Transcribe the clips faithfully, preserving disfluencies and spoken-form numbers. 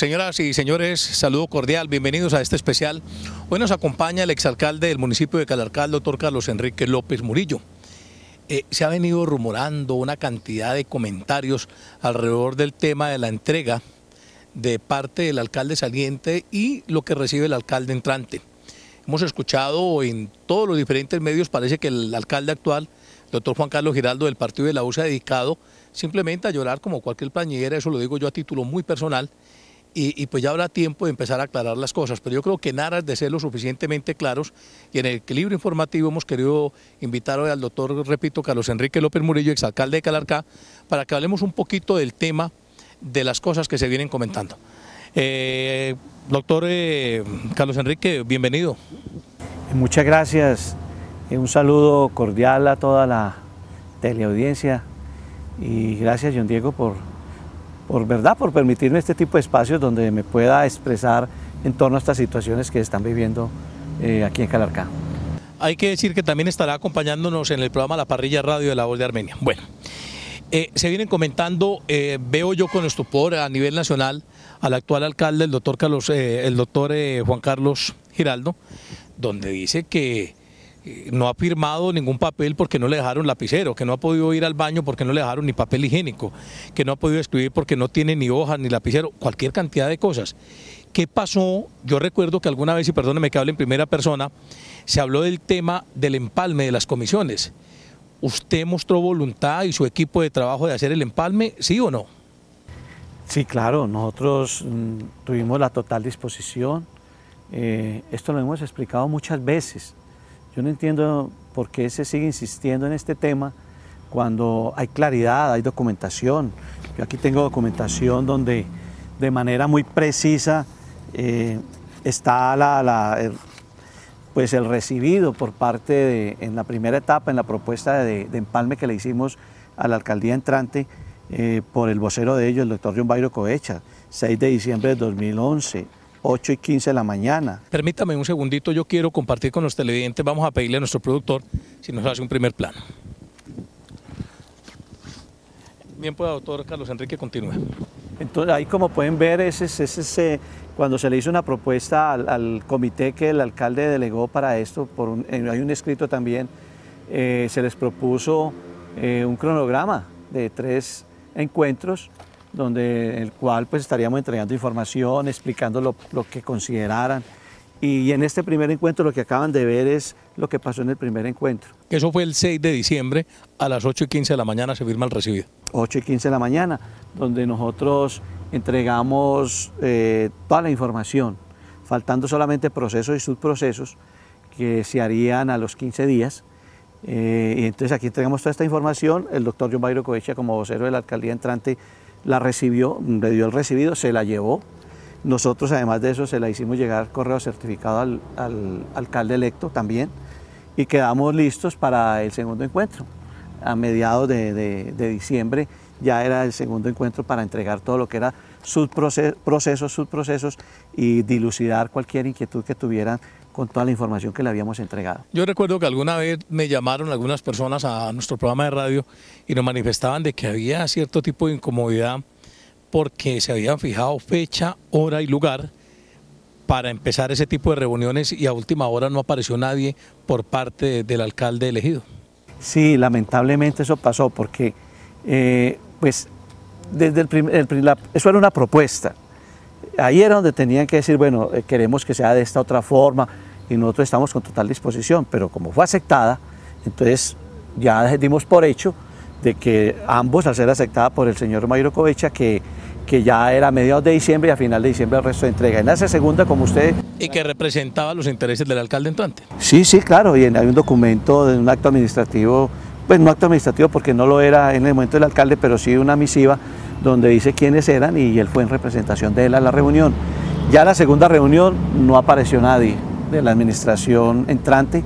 Señoras y señores, saludo cordial, bienvenidos a este especial. Hoy nos acompaña el exalcalde del municipio de Calarcá, el doctor Carlos Enrique López Murillo. Eh, se ha venido rumorando una cantidad de comentarios alrededor del tema de la entrega de parte del alcalde saliente y lo que recibe el alcalde entrante. Hemos escuchado en todos los diferentes medios, parece que el alcalde actual, el doctor Juan Carlos Giraldo del partido de la U, se ha dedicado simplemente a llorar como cualquier plañidera, eso lo digo yo a título muy personal, y, y pues ya habrá tiempo de empezar a aclarar las cosas, pero yo creo que en aras de ser lo suficientemente claros y en el equilibrio informativo hemos querido invitar hoy al doctor, repito, Carlos Enrique López Murillo, exalcalde de Calarcá, para que hablemos un poquito del tema de las cosas que se vienen comentando. Eh, doctor eh, Carlos Enrique, bienvenido. Muchas gracias, un saludo cordial a toda la teleaudiencia y gracias, John Diego, por, por verdad, por permitirme este tipo de espacios donde me pueda expresar en torno a estas situaciones que están viviendo eh, aquí en Calarcá. Hay que decir que también estará acompañándonos en el programa La Parrilla Radio de La Voz de Armenia. Bueno, eh, se vienen comentando, eh, veo yo con estupor a nivel nacional al actual alcalde, el doctor, Carlos, eh, el doctor eh, Juan Carlos Giraldo, donde dice que no ha firmado ningún papel porque no le dejaron lapicero, que no ha podido ir al baño porque no le dejaron ni papel higiénico, que no ha podido escribir porque no tiene ni hojas ni lapicero, cualquier cantidad de cosas. ¿Qué pasó? Yo recuerdo que alguna vez, y perdóneme que hable en primera persona, se habló del tema del empalme de las comisiones. ¿Usted mostró voluntad y su equipo de trabajo de hacer el empalme, sí o no? Sí, claro, nosotros mmm, tuvimos la total disposición, eh, esto lo hemos explicado muchas veces. Yo no entiendo por qué se sigue insistiendo en este tema cuando hay claridad, hay documentación. Yo aquí tengo documentación donde de manera muy precisa eh, está la, la, el, pues el recibido por parte de, en la primera etapa, en la propuesta de, de empalme que le hicimos a la alcaldía entrante eh, por el vocero de ellos, el doctor John Bayro Covecha, seis de diciembre de dos mil once. ocho y quince de la mañana. Permítame un segundito, yo quiero compartir con los televidentes, vamos a pedirle a nuestro productor si nos hace un primer plano. Bien, pues, doctor Carlos Enrique, continúe. Entonces, ahí como pueden ver, ese, ese, ese, cuando se le hizo una propuesta al, al comité que el alcalde delegó para esto, por un, hay un escrito también, eh, se les propuso eh, un cronograma de tres encuentros, donde el cual pues estaríamos entregando información, explicando lo, lo que consideraran. Y en este primer encuentro lo que acaban de ver es lo que pasó en el primer encuentro. Eso fue el seis de diciembre, a las ocho y quince de la mañana se firma el recibido. ocho y quince de la mañana, donde nosotros entregamos eh, toda la información, faltando solamente procesos y subprocesos que se harían a los quince días. Eh, y entonces aquí entregamos toda esta información, el doctor John Bayro Covecha como vocero de la alcaldía entrante la recibió, le dio el recibido, se la llevó. Nosotros además de eso se la hicimos llegar correo certificado al, al alcalde electo también y quedamos listos para el segundo encuentro. A mediados de, de, de diciembre ya era el segundo encuentro para entregar todo lo que era subprocesos, subprocesos y dilucidar cualquier inquietud que tuvieran con toda la información que le habíamos entregado. Yo recuerdo que alguna vez me llamaron algunas personas a nuestro programa de radio y nos manifestaban de que había cierto tipo de incomodidad porque se habían fijado fecha, hora y lugar para empezar ese tipo de reuniones y a última hora no apareció nadie por parte del alcalde elegido. Sí, lamentablemente eso pasó porque eh, pues desde el primer, el, la, eso era una propuesta. Ahí era donde tenían que decir, bueno, eh, queremos que sea de esta otra forma y nosotros estamos con total disposición, pero como fue aceptada, entonces ya dimos por hecho de que ambos, al ser aceptada por el señor Bayro Covecha, que, que ya era a mediados de diciembre y a final de diciembre el resto de entrega. En esa segunda, como usted... Y que representaba los intereses del alcalde entrante. Sí, sí, claro, y hay un documento de un acto administrativo, pues no acto administrativo porque no lo era en el momento del alcalde, pero sí una misiva donde dice quiénes eran y él fue en representación de él a la reunión. Ya la segunda reunión no apareció nadie de la administración entrante,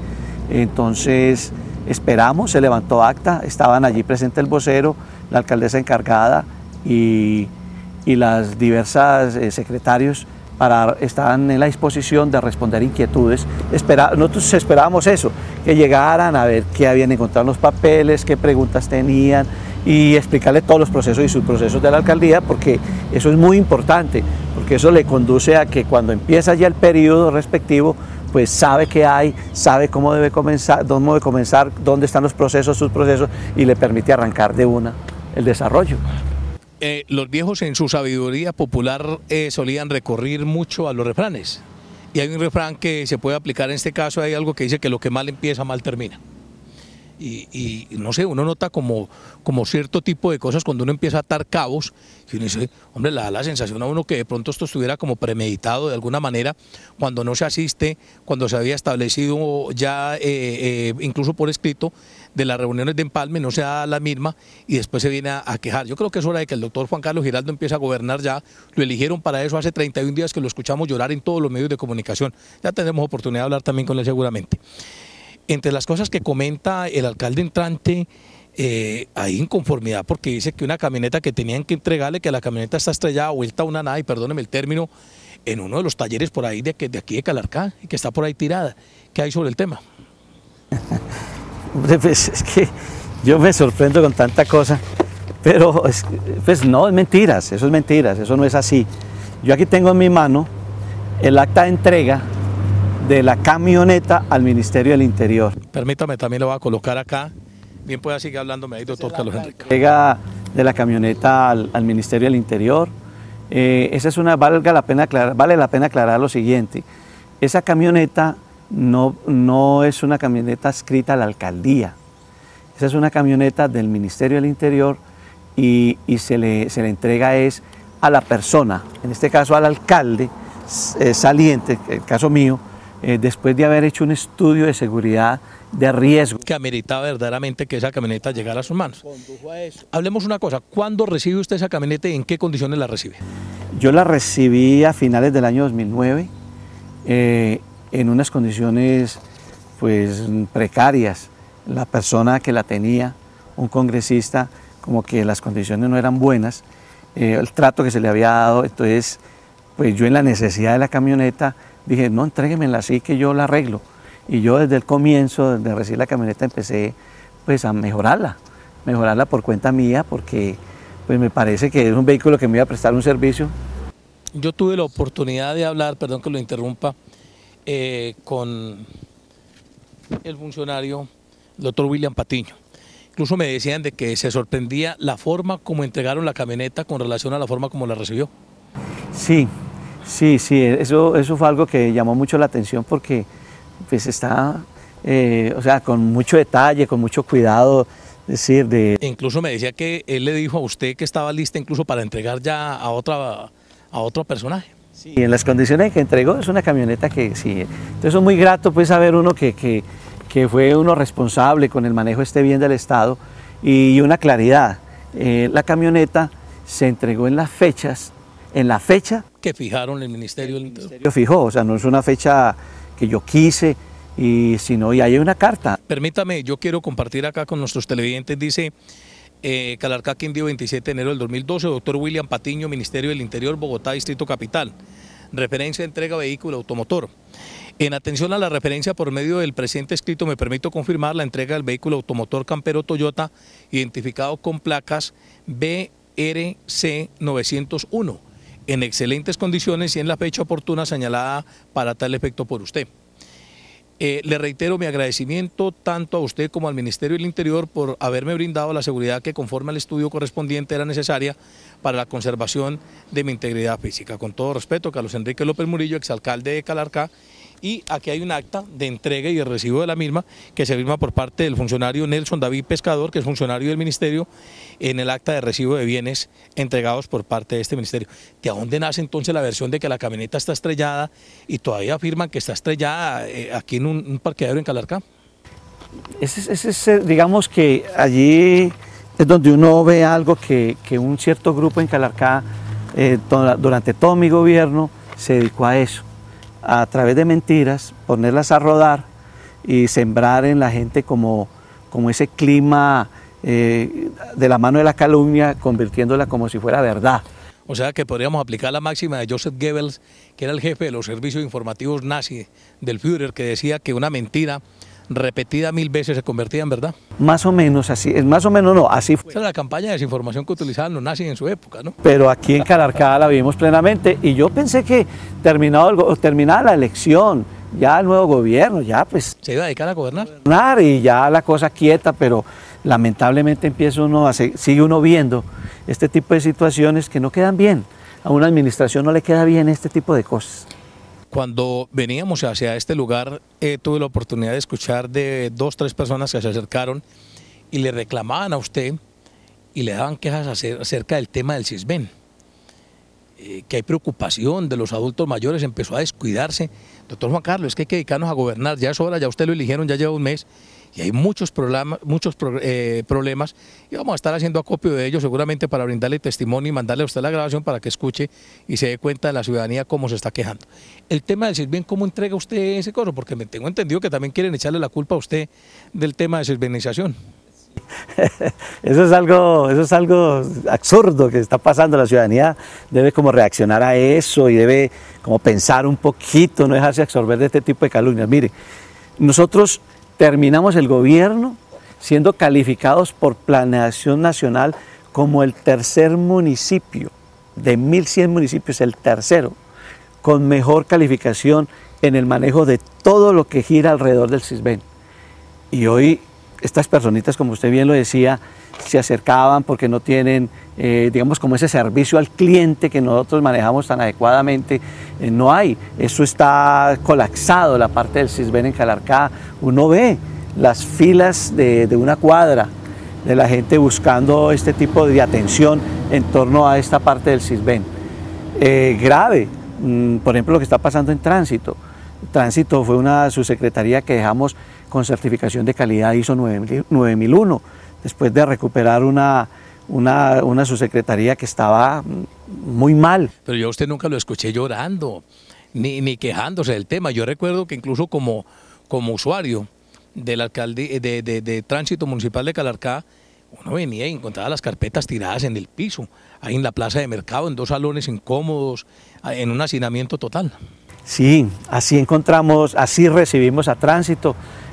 entonces esperamos, se levantó acta, estaban allí presente el vocero, la alcaldesa encargada y, y las diversas eh, secretarios para, estaban en la disposición de responder inquietudes. Espera, nosotros esperábamos eso, que llegaran a ver qué habían encontrado en los papeles, qué preguntas tenían, y explicarle todos los procesos y subprocesos de la alcaldía, porque eso es muy importante, porque eso le conduce a que cuando empieza ya el periodo respectivo, pues sabe qué hay, sabe cómo debe comenzar, dónde debe comenzar, dónde están los procesos, sus procesos, y le permite arrancar de una el desarrollo. Eh, los viejos en su sabiduría popular eh, solían recurrir mucho a los refranes, y hay un refrán que se puede aplicar en este caso. Hay algo que dice que lo que mal empieza, mal termina. Y, y no sé, uno nota como, como cierto tipo de cosas cuando uno empieza a atar cabos, y uno dice, hombre, le da la sensación a uno que de pronto esto estuviera como premeditado de alguna manera, cuando no se asiste, cuando se había establecido ya, eh, eh, incluso por escrito, de las reuniones de empalme, no se da la misma, y después se viene a, a quejar. Yo creo que es hora de que el doctor Juan Carlos Giraldo empiece a gobernar ya. Lo eligieron para eso hace treinta y un días que lo escuchamos llorar en todos los medios de comunicación. Ya tendremos oportunidad de hablar también con él seguramente. Entre las cosas que comenta el alcalde entrante, eh, hay inconformidad porque dice que una camioneta que tenían que entregarle, que la camioneta está estrellada, vuelta a una nada, y perdóneme el término, en uno de los talleres por ahí de, de aquí de Calarcá, y que está por ahí tirada. ¿Qué hay sobre el tema? Pues es que yo me sorprendo con tanta cosa, pero es, pues no, es mentiras, eso es mentiras, eso no es así. Yo aquí tengo en mi mano el acta de entrega de la camioneta al Ministerio del Interior. Permítame, también lo voy a colocar acá. Bien, pueda seguir hablándome ahí, doctor Carlos Enrique. Entrega de la camioneta al, al Ministerio del Interior. Eh, esa es una, valga la pena aclarar, vale la pena aclarar lo siguiente. Esa camioneta no, no es una camioneta adscrita a la alcaldía. Esa es una camioneta del Ministerio del Interior y, y se, le, se le entrega es a la persona, en este caso al alcalde eh, saliente, el caso mío, Eh, después de haber hecho un estudio de seguridad de riesgo. Que ameritaba verdaderamente que esa camioneta llegara a sus manos. Hablemos una cosa, ¿cuándo recibe usted esa camioneta y en qué condiciones la recibe? Yo la recibí a finales del año dos mil nueve, eh, en unas condiciones pues precarias. La persona que la tenía, un congresista, como que las condiciones no eran buenas, eh, el trato que se le había dado, entonces pues yo en la necesidad de la camioneta dije, no, entréguemela así que yo la arreglo. Y yo desde el comienzo de recibir la camioneta empecé pues a mejorarla, mejorarla por cuenta mía, porque pues me parece que es un vehículo que me iba a prestar un servicio. Yo tuve la oportunidad de hablar, perdón que lo interrumpa, eh, con el funcionario, el doctor William Patiño. Incluso me decían de que se sorprendía la forma como entregaron la camioneta con relación a la forma como la recibió. Sí. Sí, sí, eso, eso fue algo que llamó mucho la atención porque pues está, eh, o sea, con mucho detalle, con mucho cuidado, decir, de... Incluso me decía que él le dijo a usted que estaba lista incluso para entregar ya a, otra, a otro personaje. Sí, en las condiciones que entregó es una camioneta que sí, entonces es muy grato pues saber uno que, que, que fue uno responsable con el manejo de este bien del Estado y una claridad. Eh, la camioneta se entregó en las fechas, en la fecha que fijaron el Ministerio del Interior. El ministerio fijó, o sea, no es una fecha que yo quise, y sino y hay una carta. Permítame, yo quiero compartir acá con nuestros televidentes, dice eh, Calarcá, Quindío, veintisiete de enero del dos mil doce, doctor William Patiño, Ministerio del Interior, Bogotá, Distrito Capital. Referencia de entrega vehículo automotor. En atención a la referencia por medio del presente escrito, me permito confirmar la entrega del vehículo automotor Campero Toyota, identificado con placas B R C novecientos uno. En excelentes condiciones y en la fecha oportuna señalada para tal efecto por usted. Eh, le reitero mi agradecimiento tanto a usted como al Ministerio del Interior por haberme brindado la seguridad que conforme al estudio correspondiente era necesaria para la conservación de mi integridad física. Con todo respeto, Carlos Enrique López Murillo, exalcalde de Calarcá, y aquí hay un acta de entrega y de recibo de la misma que se firma por parte del funcionario Nelson David Pescador, que es funcionario del Ministerio, en el acta de recibo de bienes entregados por parte de este Ministerio. ¿De dónde nace entonces la versión de que la camioneta está estrellada y todavía afirman que está estrellada eh, aquí en un, un parqueadero en Calarcá? Ese, ese, ese, digamos que allí es donde uno ve algo que, que un cierto grupo en Calarcá eh, durante todo mi gobierno se dedicó a eso, a través de mentiras, ponerlas a rodar y sembrar en la gente como, como ese clima eh, de la mano de la calumnia, convirtiéndola como si fuera verdad. O sea que podríamos aplicar la máxima de Joseph Goebbels, que era el jefe de los servicios informativos nazi del Führer, que decía que una mentira repetida mil veces se convertía en verdad. Más o menos así, es más o menos no, así fue. Esa era la campaña de desinformación que utilizaban los nazis en su época, ¿no? Pero aquí en Calarcá la vivimos plenamente y yo pensé que terminado el, terminada la elección, ya el nuevo gobierno, ya pues... ¿Se iba a dedicar a gobernar? Y ya la cosa quieta, pero lamentablemente empieza uno a, sigue uno viendo este tipo de situaciones que no quedan bien. A una administración no le queda bien este tipo de cosas. Cuando veníamos hacia este lugar, eh, tuve la oportunidad de escuchar de dos, tres personas que se acercaron y le reclamaban a usted y le daban quejas acerca del tema del Sisbén. Eh, que hay preocupación de los adultos mayores, empezó a descuidarse. Doctor Juan Carlos, es que hay que dedicarnos a gobernar, ya es hora, ya usted lo eligieron, ya lleva un mes y hay muchos, problemas, muchos pro, eh, problemas y vamos a estar haciendo acopio de ellos seguramente para brindarle testimonio y mandarle a usted la grabación para que escuche y se dé cuenta de la ciudadanía cómo se está quejando. El tema del Sisbén, ¿cómo entrega usted ese coso? Porque me tengo entendido que también quieren echarle la culpa a usted del tema de sisbenización. Eso es algo, eso es algo absurdo que está pasando. La ciudadanía debe como reaccionar a eso y debe como pensar un poquito, no dejarse absorber de este tipo de calumnias. Mire, nosotros terminamos el gobierno siendo calificados por Planeación Nacional como el tercer municipio, de mil cien municipios, el tercero, con mejor calificación en el manejo de todo lo que gira alrededor del Sisbén. Y hoy estas personitas, como usted bien lo decía, se acercaban porque no tienen, eh, digamos, como ese servicio al cliente que nosotros manejamos tan adecuadamente, eh, no hay. Eso está colapsado, la parte del Sisbén en Calarcá. Uno ve las filas de, de una cuadra de la gente buscando este tipo de atención en torno a esta parte del Sisbén. Eh, grave, mm, por ejemplo, lo que está pasando en Tránsito. Tránsito fue una subsecretaría que dejamos con certificación de calidad ISO nueve mil uno, después de recuperar una, una, una subsecretaría que estaba muy mal. Pero yo a usted nunca lo escuché llorando, ni, ni quejándose del tema. Yo recuerdo que incluso como, como usuario del alcalde de, de, de Tránsito Municipal de Calarcá, uno venía y encontraba las carpetas tiradas en el piso, ahí en la plaza de mercado, en dos salones incómodos, en un hacinamiento total. Sí, así encontramos, así recibimos a Tránsito.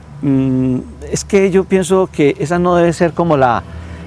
Es que yo pienso que esa no debe ser como la,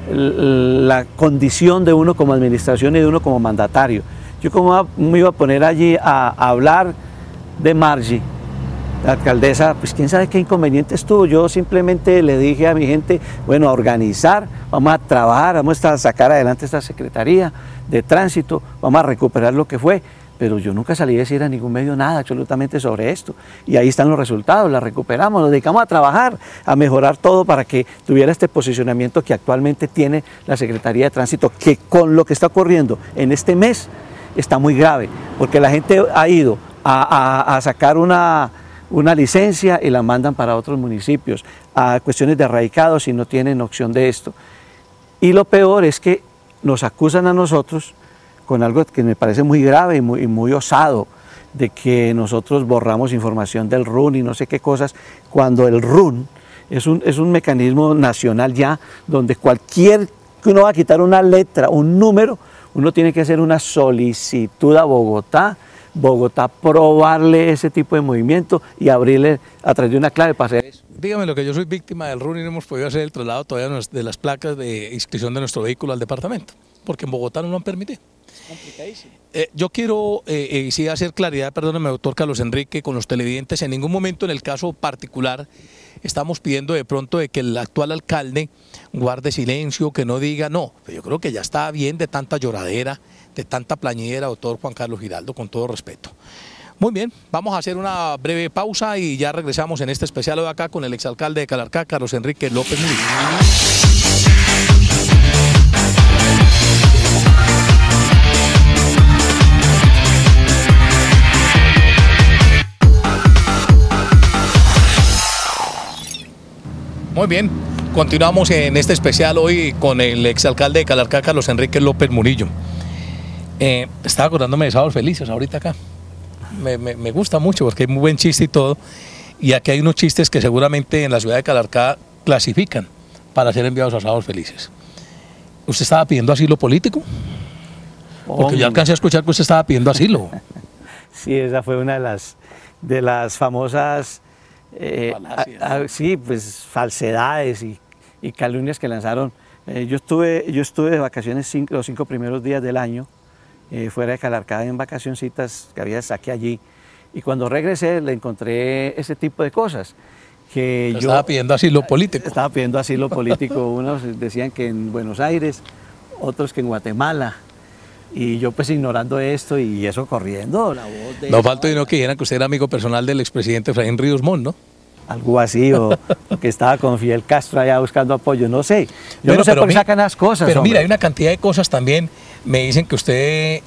la condición de uno como administración y de uno como mandatario. Yo como me iba a poner allí a, a hablar de Margie, la alcaldesa, pues quién sabe qué inconveniente estuvo. Yo simplemente le dije a mi gente, bueno, a organizar, vamos a trabajar, vamos a sacar adelante esta Secretaría de Tránsito, vamos a recuperar lo que fue. Pero yo nunca salí a decir a ningún medio nada absolutamente sobre esto. Y ahí están los resultados, la recuperamos, nos dedicamos a trabajar, a mejorar todo para que tuviera este posicionamiento que actualmente tiene la Secretaría de Tránsito, que con lo que está ocurriendo en este mes está muy grave, porque la gente ha ido a, a, a sacar una, una licencia y la mandan para otros municipios, a cuestiones de radicados y no tienen opción de esto. Y lo peor es que nos acusan a nosotros con algo que me parece muy grave y muy, y muy osado, de que nosotros borramos información del R U N y no sé qué cosas, cuando el R U N es un, es un mecanismo nacional ya, donde cualquier que uno va a quitar una letra, un número, uno tiene que hacer una solicitud a Bogotá, Bogotá probarle ese tipo de movimiento y abrirle a través de una clave para hacer eso. Dígame lo que yo soy víctima del R U N y no hemos podido hacer el traslado todavía de las placas de inscripción de nuestro vehículo al departamento, porque en Bogotá no lo han permitido. Eh, yo quiero, eh, eh, sí, hacer claridad, perdóneme, doctor Carlos Enrique, con los televidentes. En ningún momento en el caso particular estamos pidiendo de pronto de que el actual alcalde guarde silencio, que no diga, no, yo creo que ya está bien de tanta lloradera, de tanta plañidera, doctor Juan Carlos Giraldo, con todo respeto. Muy bien, vamos a hacer una breve pausa y ya regresamos en este especial de acá con el exalcalde de Calarcá, Carlos Enrique López Murillo. Muy bien, continuamos en este especial hoy con el exalcalde de Calarcá, Carlos Enrique López Murillo. Eh, estaba acordándome de Sábados Felices ahorita acá. Me, me, me gusta mucho porque hay muy buen chiste y todo. Y aquí hay unos chistes que seguramente en la ciudad de Calarcá clasifican para ser enviados a Sábados Felices. ¿Usted estaba pidiendo asilo político? Porque oh, yo alcancé a escuchar que usted estaba pidiendo asilo. Sí, esa fue una de las, de las famosas eh, a, a, sí, pues falsedades y, y calumnias que lanzaron. Eh, yo, estuve, yo estuve de vacaciones cinco, los cinco primeros días del año, eh, fuera de Calarcá en vacacioncitas que había saqué allí, y cuando regresé le encontré ese tipo de cosas. Que yo estaba pidiendo asilo político. Estaba pidiendo asilo político, unos decían que en Buenos Aires, otros que en Guatemala, y yo pues ignorando esto y eso corriendo. La voz de no falta sino que dijeran que usted era amigo personal del expresidente Efraín Ríos Montt, ¿no? Algo así, o, o que estaba con Fidel Castro allá buscando apoyo, no sé. Yo bueno, no sé por qué mi, sacan las cosas. Pero hombre. mira, hay una cantidad de cosas también. Me dicen que usted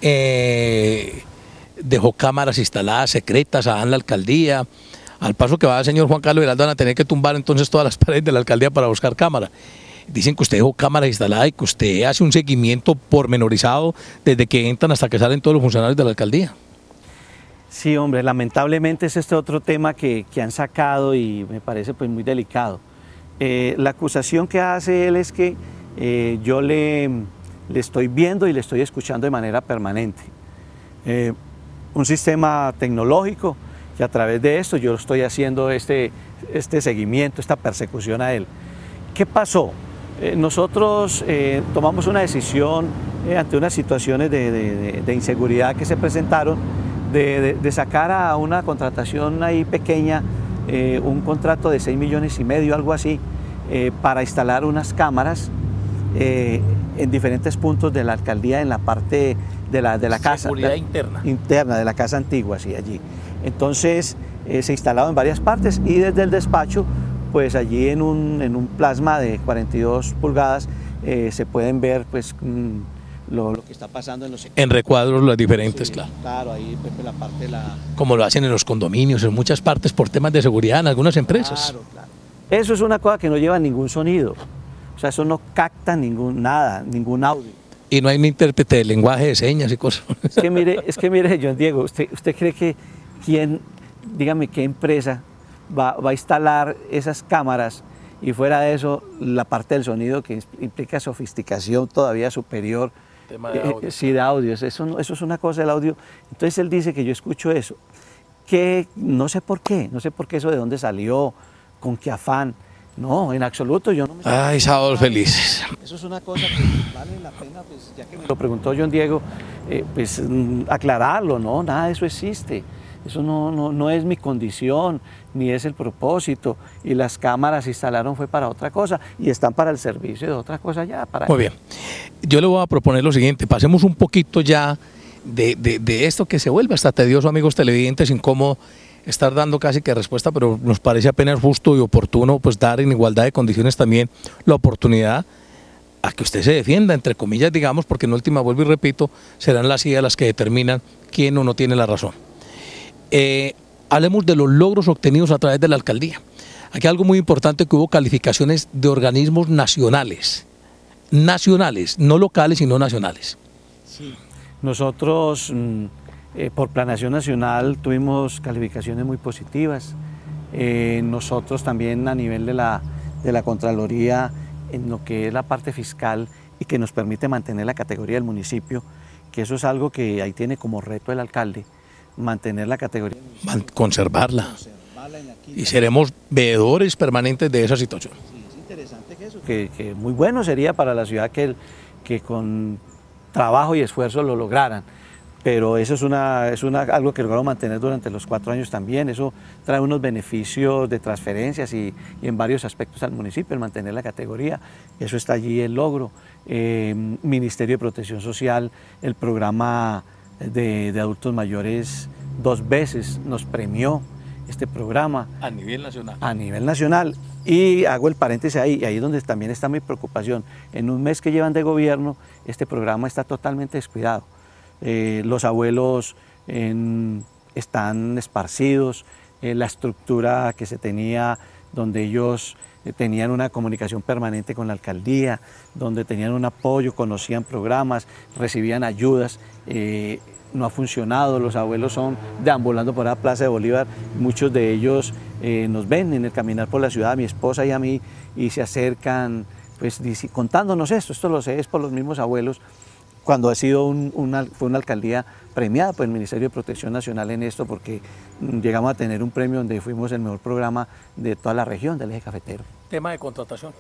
eh, dejó cámaras instaladas secretas allá en la alcaldía. Al paso que va el señor Juan Carlos Giraldo van a tener que tumbar entonces todas las paredes de la alcaldía para buscar cámaras. Dicen que usted dejó cámaras instaladas y que usted hace un seguimiento pormenorizado desde que entran hasta que salen todos los funcionarios de la alcaldía. Sí, hombre, lamentablemente es este otro tema que, que han sacado y me parece pues muy delicado. Eh, la acusación que hace él es que eh, yo le, le estoy viendo y le estoy escuchando de manera permanente. Eh, un sistema tecnológico que a través de esto yo estoy haciendo este, este seguimiento, esta persecución a él. ¿Qué pasó? Eh, nosotros eh, tomamos una decisión eh, ante unas situaciones de, de, de inseguridad que se presentaron de, de, de sacar a una contratación ahí pequeña, eh, un contrato de seis millones y medio, algo así, eh, para instalar unas cámaras eh, en diferentes puntos de la alcaldía, en la parte de la, de la casa. Seguridad interna. Interna, de la casa antigua, sí, allí. Entonces eh, se instalaba en varias partes y desde el despacho, pues allí en un, en un plasma de cuarenta y dos pulgadas eh, se pueden ver pues lo, lo que está pasando en los sectores. En recuadros las diferentes, sí, claro. Claro, ahí pues, la parte de la... Como lo hacen en los condominios, en muchas partes por temas de seguridad en algunas empresas. Claro, claro. Eso es una cosa que no lleva ningún sonido, o sea, eso no capta ningún, nada, ningún audio. Y no hay un intérprete de lenguaje de señas y cosas. Es que mire, es que mire, John Diego, ¿usted, usted cree que quién, dígame qué empresa va, va a instalar esas cámaras y fuera de eso la parte del sonido que implica sofisticación todavía superior? Tema de audio. Eh, sí, de audio, eso, eso es una cosa del audio. Entonces él dice que yo escucho eso, que no sé por qué, no sé por qué eso de dónde salió, con qué afán. No, en absoluto, yo no me... Ay, sábados felices. Eso es una cosa que vale la pena, pues ya que me lo preguntó John Diego, eh, pues mm, aclararlo, no, nada de eso existe. Eso no, no, no es mi condición, ni es el propósito. Y las cámaras se instalaron fue para otra cosa y están para el servicio de otra cosa ya. Para Muy bien. Yo le voy a proponer lo siguiente, pasemos un poquito ya de, de, de esto que se vuelve hasta tedioso, amigos televidentes, incómodo estar dando casi que respuesta, pero nos parece apenas justo y oportuno pues dar en igualdad de condiciones también la oportunidad a que usted se defienda, entre comillas, digamos, porque en última, vuelvo y repito, serán las I A las que determinan quién o no tiene la razón. Eh, hablemos de los logros obtenidos a través de la alcaldía. Aquí algo muy importante, que hubo calificaciones de organismos nacionales, nacionales, no locales sino nacionales. Sí. Nosotros mm, eh, por Planación Nacional tuvimos calificaciones muy positivas. Eh, nosotros también a nivel de la, de la Contraloría, en lo que es la parte fiscal y que nos permite mantener la categoría del municipio, que eso es algo que ahí tiene como reto el alcalde, mantener la categoría del municipio. Conservarla. Conservarla en la y seremos veedores permanentes de esa situación. Sí, es interesante que eso, que, que muy bueno sería para la ciudad que, el, que con trabajo y esfuerzo lo lograran. Pero eso es, una, es una, algo que lograron mantener durante los cuatro años también. Eso trae unos beneficios de transferencias y, y en varios aspectos al municipio, el mantener la categoría. Eso está allí el logro. Eh, Ministerio de Protección Social, el programa de, de adultos mayores dos veces nos premió este programa. A nivel nacional. A nivel nacional. Y hago el paréntesis ahí, y ahí es donde también está mi preocupación. En un mes que llevan de gobierno, este programa está totalmente descuidado. Eh, los abuelos en, están esparcidos, eh, la estructura que se tenía, donde ellos eh, tenían una comunicación permanente con la alcaldía, donde tenían un apoyo, conocían programas, recibían ayudas, eh, no ha funcionado. Los abuelos son deambulando por la Plaza de Bolívar, muchos de ellos eh, nos ven en el caminar por la ciudad, a mi esposa y a mí, y se acercan pues contándonos esto, esto lo sé, es por los mismos abuelos, cuando ha sido un, una, fue una alcaldía premiada por el Ministerio de Protección Nacional en esto, porque llegamos a tener un premio donde fuimos el mejor programa de toda la región del eje cafetero. Tema de contratación.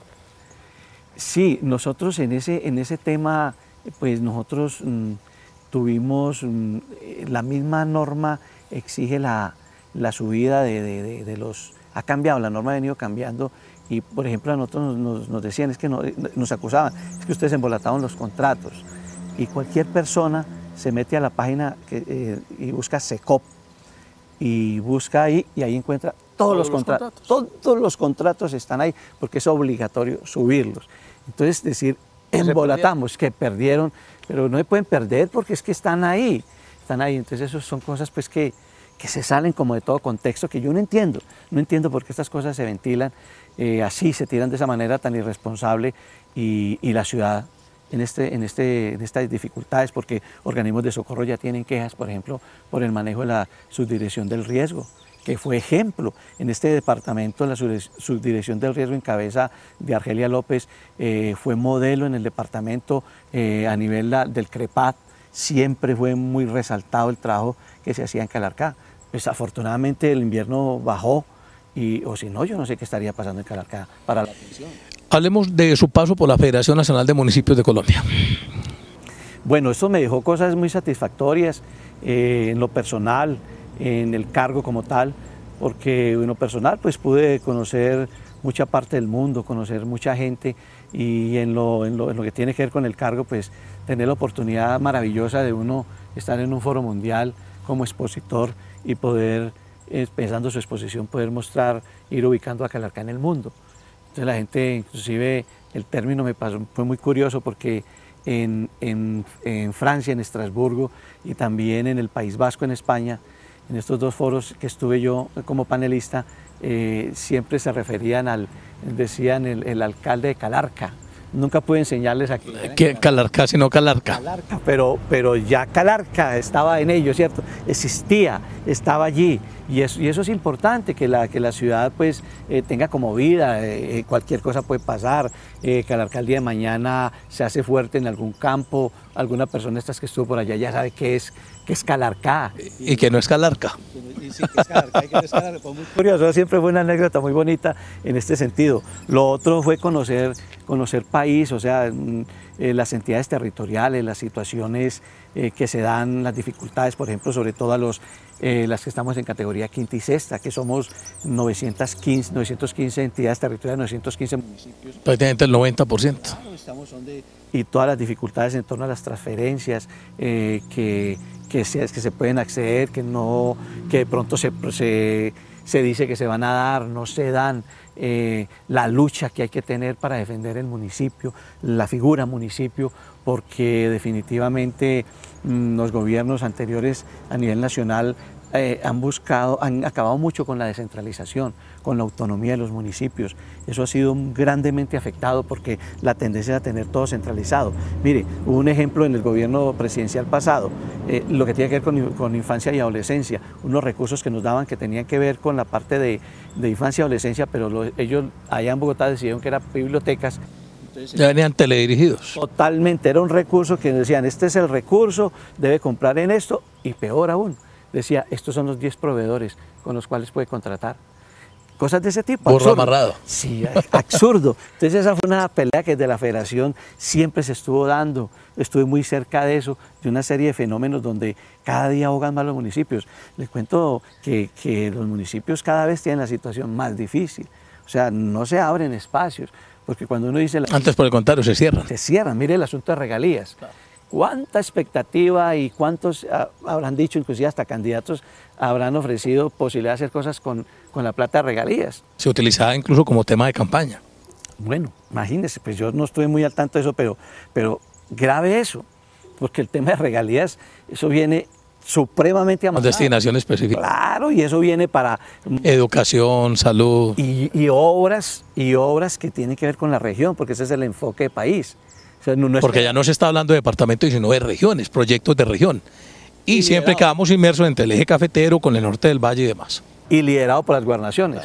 Sí, nosotros en ese, en ese tema, pues nosotros mmm, tuvimos, mmm, la misma norma exige la, la subida de, de, de, de los, ha cambiado, la norma ha venido cambiando y por ejemplo a nosotros nos, nos, nos decían, es que no, nos acusaban, es que ustedes embolataban los contratos y cualquier persona se mete a la página que, eh, y busca SECOP y busca ahí y ahí encuentra todos, todos los, los contratos. contratos. Todos los contratos están ahí porque es obligatorio subirlos. Entonces decir, embolatamos, que perdieron, pero no se pueden perder porque es que están ahí, están ahí. Entonces esas son cosas pues que, que se salen como de todo contexto, que yo no entiendo, no entiendo por qué estas cosas se ventilan eh, así, se tiran de esa manera tan irresponsable y, y la ciudad en, este, en, este, en estas dificultades, porque organismos de socorro ya tienen quejas, por ejemplo, por el manejo de la subdirección del riesgo, que fue ejemplo en este departamento, la subdirección del riesgo en cabeza de Argelia López, eh, fue modelo en el departamento eh, a nivel la, del CREPAT, siempre fue muy resaltado el trabajo que se hacía en Calarcá. Pues afortunadamente el invierno bajó, y, o si no, yo no sé qué estaría pasando en Calarcá para la atención. Hablemos de su paso por la Federación Nacional de Municipios de Colombia. Bueno, esto me dejó cosas muy satisfactorias eh, en lo personal, en el cargo como tal, porque en lo personal pues pude conocer mucha parte del mundo, conocer mucha gente y en lo, en lo, en lo que tiene que ver con el cargo pues tener la oportunidad maravillosa de uno estar en un foro mundial como expositor y poder, eh, pensando su exposición, poder mostrar, ir ubicando a Calarcá en el mundo. Entonces la gente, inclusive el término me pasó, fue muy curioso porque en, en, en Francia, en Estrasburgo y también en el País Vasco, en España, en estos dos foros que estuve yo como panelista, eh, siempre se referían al, decían el, el alcalde de Calarcá. Nunca pude enseñarles aquí. ¿Qué Calarcá sino Calarcá? Calarcá, pero, pero ya Calarcá estaba en ello, ¿cierto? Existía, estaba allí. Y eso, y eso es importante, que la, que la ciudad pues eh, tenga como vida, eh, cualquier cosa puede pasar, eh, Calarcá el día de mañana se hace fuerte en algún campo, alguna persona estas que estuvo por allá ya sabe qué es, qué es Calarcá. Y, y que no es Calarcá. Y sí, que es Calarcá, y que no es Calarcá. Fue muy curioso, siempre fue una anécdota muy bonita en este sentido. Lo otro fue conocer, conocer país, o sea, eh, las entidades territoriales, las situaciones eh, que se dan, las dificultades, por ejemplo, sobre todo a los, eh, las que estamos en categoría quinta y sexta, que somos novecientos quince, novecientos quince entidades territoriales, novecientos quince municipios. Prácticamente el noventa por ciento. Claro, estamos son de... Y todas las dificultades en torno a las transferencias eh, que, que, se, que se pueden acceder, que, no, que de pronto se, se, se dice que se van a dar, no se dan, eh, la lucha que hay que tener para defender el municipio, la figura municipio, porque definitivamente mmm, los gobiernos anteriores a nivel nacional Eh, han buscado, han acabado mucho con la descentralización, con la autonomía de los municipios. Eso ha sido grandemente afectado porque la tendencia es a tener todo centralizado. Mire, hubo un ejemplo en el gobierno presidencial pasado, eh, lo que tiene que ver con, con infancia y adolescencia, unos recursos que nos daban que tenían que ver con la parte de, de infancia y adolescencia, pero lo, ellos allá en Bogotá decidieron que eran bibliotecas. Entonces, ya venían teledirigidos. Totalmente, era un recurso que decían, este es el recurso, debe comprar en esto, y peor aún, decía, estos son los diez proveedores con los cuales puede contratar. Cosas de ese tipo. Burro amarrado. Sí, absurdo. Entonces esa fue una pelea que desde la federación siempre se estuvo dando. Estuve muy cerca de eso, de una serie de fenómenos donde cada día ahogan más los municipios. Les cuento que, que los municipios cada vez tienen la situación más difícil. O sea, no se abren espacios, porque cuando uno dice... La, Antes, por el contrario, se cierran. Se cierran. Mire el asunto de regalías. Claro. ¿Cuánta expectativa y cuántos habrán dicho, inclusive hasta candidatos, habrán ofrecido posibilidad de hacer cosas con, con la plata de regalías? Se utilizaba incluso como tema de campaña. Bueno, imagínense, pues yo no estuve muy al tanto de eso, pero, pero grave eso, porque el tema de regalías, eso viene supremamente amarrado. Con destinación específica. Claro, y eso viene para... Educación, salud. Y, y obras, y obras que tienen que ver con la región, porque ese es el enfoque de país. O sea, no, no es porque ya no se está hablando de departamentos, sino de regiones, proyectos de región. Y, y siempre quedamos inmersos entre el eje cafetero, con el norte del valle y demás. Y liderado por las gobernaciones. Claro.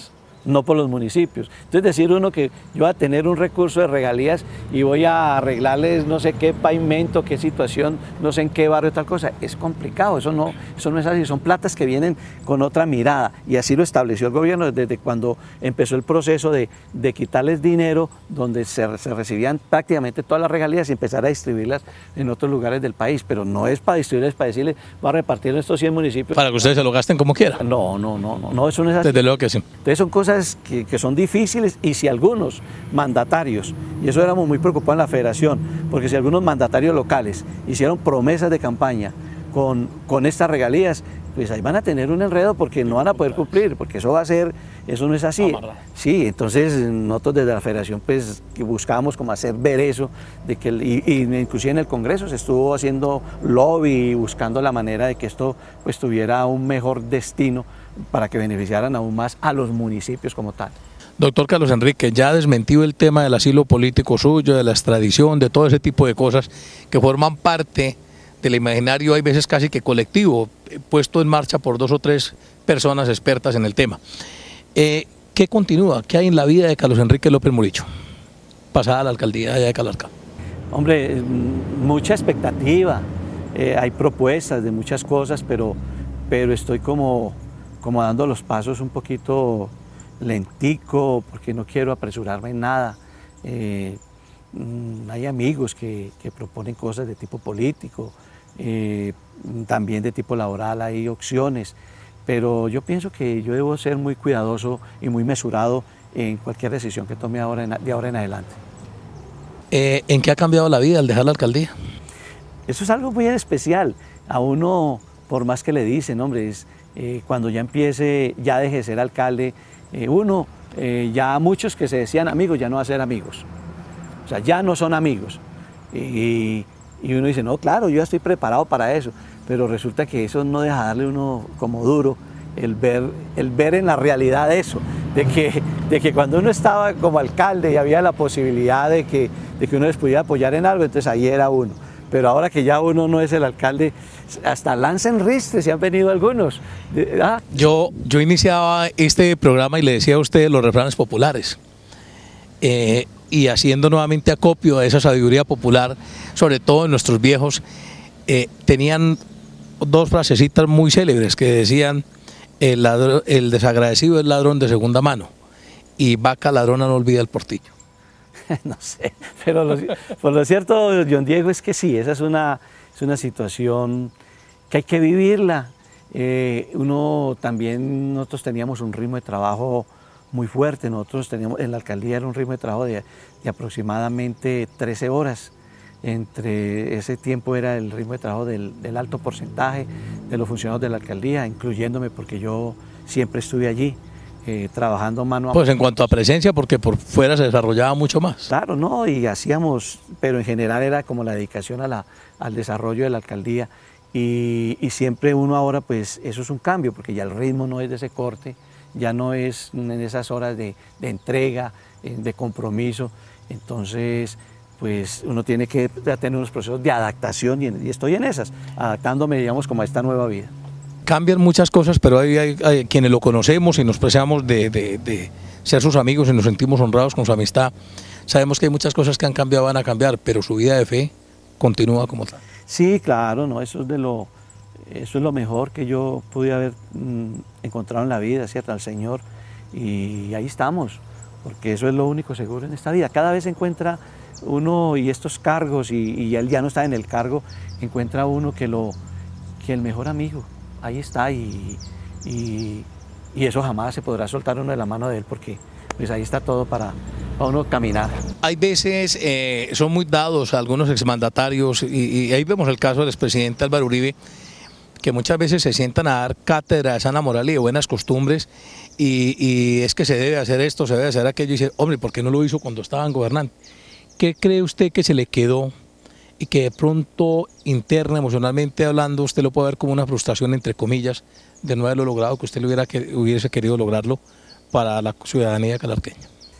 no por los municipios. Entonces decir uno que yo voy a tener un recurso de regalías y voy a arreglarles no sé qué pavimento, qué situación, no sé en qué barrio, tal cosa, es complicado, eso no, eso no es así, son platas que vienen con otra mirada y así lo estableció el gobierno desde cuando empezó el proceso de, de quitarles dinero donde se, se recibían prácticamente todas las regalías y empezar a distribuirlas en otros lugares del país, pero no es para distribuirles, para decirles, va a repartir en estos cien municipios. Para que ustedes se lo gasten como quieran. No, no, no, no, no, eso no es así. Desde luego que sí. Entonces son cosas Que, que son difíciles y si algunos mandatarios, y eso éramos muy preocupados en la federación, porque si algunos mandatarios locales hicieron promesas de campaña con, con estas regalías, pues ahí van a tener un enredo porque no van a poder cumplir, porque eso va a ser, eso no es así. Sí, entonces nosotros desde la federación pues buscábamos como hacer ver eso, de que, y, y inclusive en el Congreso se estuvo haciendo lobby, buscando la manera de que esto pues tuviera un mejor destino para que beneficiaran aún más a los municipios como tal. Doctor Carlos Enrique, ya desmentido el tema del asilo político suyo, de la extradición, de todo ese tipo de cosas que forman parte del imaginario, hay veces casi que colectivo, puesto en marcha por dos o tres personas expertas en el tema. Eh, ¿Qué continúa? ¿Qué hay en la vida de Carlos Enrique López Murillo, pasada la alcaldía allá de Calarcá? Hombre, mucha expectativa, eh, hay propuestas de muchas cosas, pero, pero estoy como... como dando los pasos un poquito lentico, porque no quiero apresurarme en nada. Eh, hay amigos que, que proponen cosas de tipo político, eh, también de tipo laboral hay opciones, pero yo pienso que yo debo ser muy cuidadoso y muy mesurado en cualquier decisión que tome ahora en, de ahora en adelante. Eh, ¿En qué ha cambiado la vida al dejar la alcaldía? Eso es algo muy especial. A uno, por más que le dicen, hombre, es, Eh, cuando ya empiece, ya deje de ser alcalde, eh, uno, eh, ya muchos que se decían amigos ya no va a ser amigos, o sea, ya no son amigos. Y, y uno dice, no, claro, yo ya estoy preparado para eso, pero resulta que eso no deja darle uno como duro el ver, el ver en la realidad eso, de que, de que cuando uno estaba como alcalde y había la posibilidad de que, de que uno les pudiera apoyar en algo, entonces ahí era uno. Pero ahora que ya uno no es el alcalde, hasta lanzan ristres, se han venido algunos. Ah. Yo, yo iniciaba este programa y le decía a usted los refranes populares, eh, y haciendo nuevamente acopio a esa sabiduría popular, sobre todo en nuestros viejos, eh, tenían dos frasecitas muy célebres que decían, el, ladrón, el desagradecido es ladrón de segunda mano, y vaca ladrona no olvida el portillo. No sé, pero lo, por lo cierto, John Diego, es que sí, esa es una, es una situación que hay que vivirla. Eh, uno también, nosotros teníamos un ritmo de trabajo muy fuerte, nosotros teníamos, en la alcaldía era un ritmo de trabajo de, de aproximadamente trece horas. Entre ese tiempo era el ritmo de trabajo del, del alto porcentaje de los funcionarios de la alcaldía, incluyéndome porque yo siempre estuve allí. Eh, trabajando mano a mano. Pues en cuanto a presencia, porque por fuera se desarrollaba mucho más. Claro, no, y hacíamos, pero en general era como la dedicación a la, al desarrollo de la alcaldía y, y siempre uno ahora, pues eso es un cambio, porque ya el ritmo no es de ese corte, ya no es en esas horas de, de entrega, de compromiso, entonces pues uno tiene que tener unos procesos de adaptación y, y estoy en esas, adaptándome, digamos, como a esta nueva vida. Cambian muchas cosas, pero hay, hay, hay quienes lo conocemos y nos preciamos de, de, de ser sus amigos y nos sentimos honrados con su amistad. Sabemos que hay muchas cosas que han cambiado, van a cambiar, pero su vida de fe continúa como tal. Sí, claro, no, eso es de lo, eso es lo mejor que yo pude haber mm, encontrado en la vida, ¿cierto? Al Señor, y ahí estamos, porque eso es lo único seguro en esta vida. Cada vez se encuentra uno, y estos cargos, y, y él ya no está en el cargo, encuentra uno que, lo, que el mejor amigo. Ahí está y, y, y eso jamás se podrá soltar uno de la mano de él porque pues ahí está todo para, para uno caminar. Hay veces, eh, son muy dados a algunos exmandatarios y, y ahí vemos el caso del expresidente Álvaro Uribe, que muchas veces se sientan a dar cátedra de sana moral y de buenas costumbres y, y es que se debe hacer esto, se debe hacer aquello y dice, hombre, ¿por qué no lo hizo cuando estaban gobernando? ¿Qué cree usted que se le quedó y que de pronto, interna, emocionalmente hablando, usted lo puede ver como una frustración, entre comillas, de no haberlo logrado, que usted le hubiera que, hubiese querido lograrlo para la ciudadanía calarqueña?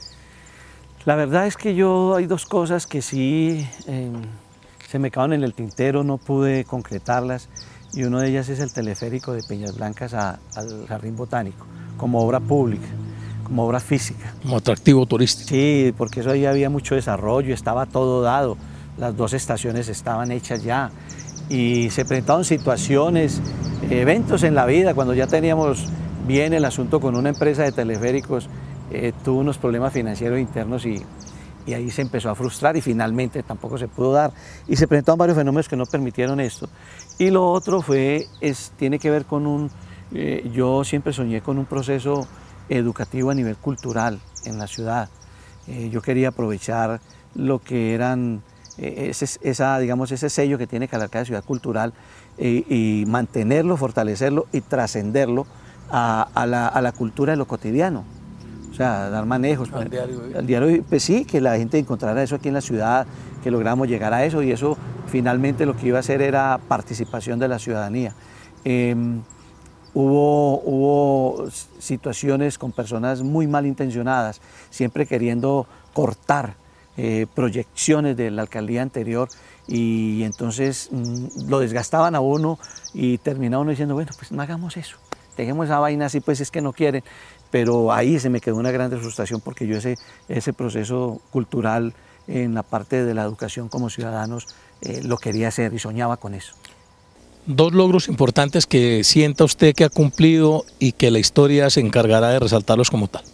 La verdad es que yo hay dos cosas que sí eh, se me quedaron en el tintero, no pude concretarlas, y una de ellas es el teleférico de Peñas Blancas a, al Jardín Botánico, como obra pública, como obra física. Como atractivo turístico. Sí, porque eso ahí había mucho desarrollo, estaba todo dado, las dos estaciones estaban hechas ya y se presentaron situaciones, eventos en la vida, cuando ya teníamos bien el asunto con una empresa de teleféricos, eh, tuvo unos problemas financieros internos y, y ahí se empezó a frustrar y finalmente tampoco se pudo dar y se presentaron varios fenómenos que no permitieron esto. Y lo otro fue, es, tiene que ver con un, eh, yo siempre soñé con un proceso educativo a nivel cultural en la ciudad. Eh, yo quería aprovechar lo que eran, eh, ese, esa, digamos, ese sello que tiene Calarcá de ciudad cultural eh, y mantenerlo, fortalecerlo y trascenderlo a, a, la, a la cultura de lo cotidiano. O sea, dar manejos. Al diario vivir. Al diario, pues sí, que la gente encontrara eso aquí en la ciudad, que logramos llegar a eso y eso finalmente lo que iba a hacer era participación de la ciudadanía. Eh, Hubo, hubo situaciones con personas muy malintencionadas, siempre queriendo cortar eh, proyecciones de la alcaldía anterior y entonces mmm, lo desgastaban a uno y terminaba uno diciendo, bueno, pues no hagamos eso, dejemos esa vaina así, pues es que no quieren. Pero ahí se me quedó una gran frustración porque yo ese, ese proceso cultural en la parte de la educación como ciudadanos eh, lo quería hacer y soñaba con eso. Dos logros importantes que sienta usted que ha cumplido y que la historia se encargará de resaltarlos como tal.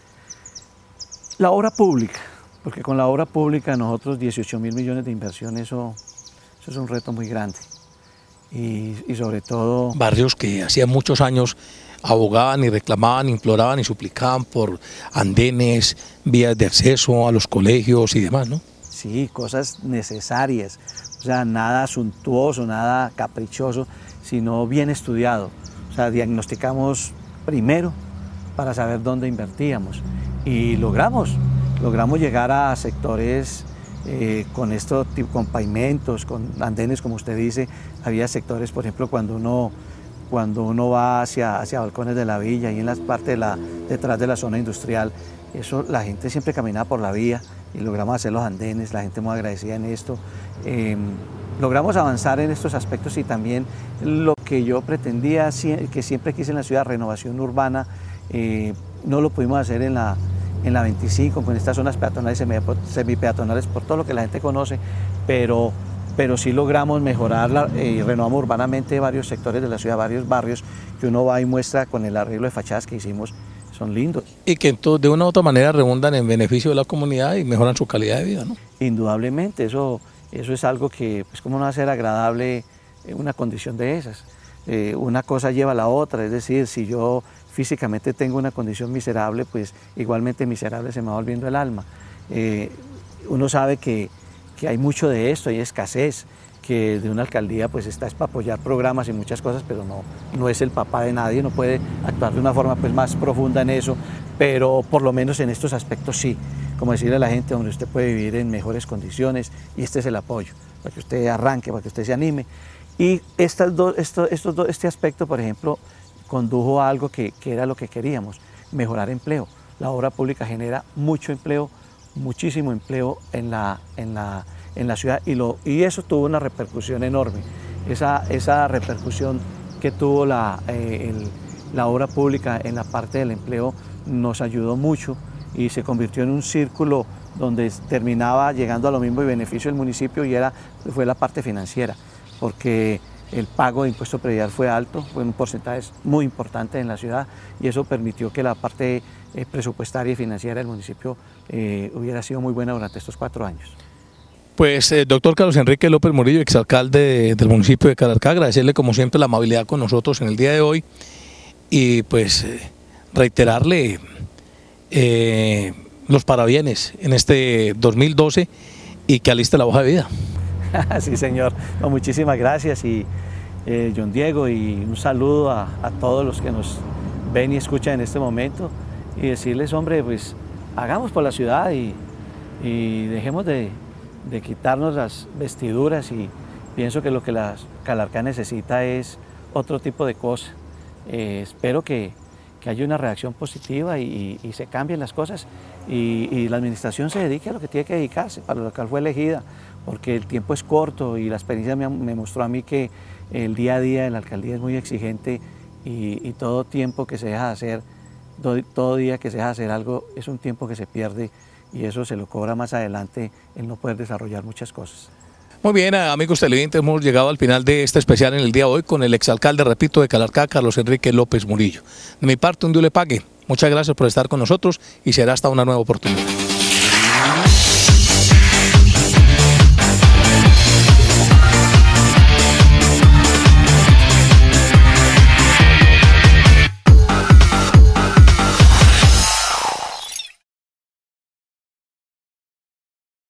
La obra pública, porque con la obra pública nosotros dieciocho mil millones de inversión, eso, eso es un reto muy grande. Y, y sobre todo... Barrios que hacía muchos años abogaban y reclamaban, imploraban y suplicaban por andenes, vías de acceso a los colegios y demás, ¿no? Sí, cosas necesarias. O sea, nada suntuoso, nada caprichoso, sino bien estudiado. O sea, diagnosticamos primero para saber dónde invertíamos y logramos, logramos llegar a sectores eh, con esto, con pavimentos, con andenes, como usted dice. Había sectores, por ejemplo, cuando uno, cuando uno va hacia, hacia Balcones de la Villa y en la parte de la, detrás de la zona industrial, eso la gente siempre caminaba por la vía y logramos hacer los andenes, la gente muy agradecida en esto. Eh, logramos avanzar en estos aspectos y también lo que yo pretendía, que siempre quise en la ciudad, renovación urbana, eh, no lo pudimos hacer en la, en la veinticinco, con estas zonas peatonales y semipeatonales, por todo lo que la gente conoce, pero, pero sí logramos mejorar y eh, renovamos urbanamente varios sectores de la ciudad, varios barrios que uno va y muestra con el arreglo de fachadas que hicimos. Son lindos. Y que entonces de una u otra manera redundan en beneficio de la comunidad y mejoran su calidad de vida, ¿no? Indudablemente, eso, eso es algo que, pues cómo no va a ser agradable una condición de esas. Eh, una cosa lleva a la otra, es decir, si yo físicamente tengo una condición miserable, pues igualmente miserable se me va volviendo el alma. Eh, uno sabe que, que hay mucho de esto, hay escasez, que de una alcaldía pues está es para apoyar programas y muchas cosas, pero no, no es el papá de nadie, no puede actuar de una forma pues más profunda en eso, pero por lo menos en estos aspectos sí, como decirle a la gente, donde usted puede vivir en mejores condiciones y este es el apoyo, para que usted arranque, para que usted se anime. Y estas dos, esto, estos dos, este aspecto, por ejemplo, condujo a algo que, que era lo que queríamos, mejorar empleo. La obra pública genera mucho empleo, muchísimo empleo en la, en la, en la ciudad y, lo, y eso tuvo una repercusión enorme. Esa, esa repercusión que tuvo la, eh, el, la obra pública en la parte del empleo nos ayudó mucho y se convirtió en un círculo donde terminaba llegando a lo mismo y beneficio del municipio y era, fue la parte financiera, porque el pago de impuesto predial fue alto, fue un porcentaje muy importante en la ciudad y eso permitió que la parte eh, presupuestaria y financiera del municipio eh, hubiera sido muy buena durante estos cuatro años. Pues eh, doctor Carlos Enrique López Murillo, exalcalde de, del municipio de Calarcá, agradecerle como siempre la amabilidad con nosotros en el día de hoy y pues eh, reiterarle eh, los parabienes en este dos mil doce y que aliste la hoja de vida. Sí, señor. No, muchísimas gracias y eh, John Diego, y un saludo a, a todos los que nos ven y escuchan en este momento y decirles, hombre, pues hagamos por la ciudad y, y dejemos de, de quitarnos las vestiduras y pienso que lo que la Calarcá necesita es otro tipo de cosas. Eh, espero que, que haya una reacción positiva y, y, y se cambien las cosas y, y la administración se dedique a lo que tiene que dedicarse, para lo que fue elegida, porque el tiempo es corto y la experiencia me, me mostró a mí que el día a día de la alcaldía es muy exigente y, y todo tiempo que se deja de hacer todo día que se deja hacer algo es un tiempo que se pierde y eso se lo cobra más adelante el no poder desarrollar muchas cosas. Muy bien, amigos televidentes, hemos llegado al final de este especial en el día de hoy con el exalcalde, repito, de Calarcá, Carlos Enrique López Murillo. De mi parte, un Dios le pague. Muchas gracias por estar con nosotros y será hasta una nueva oportunidad.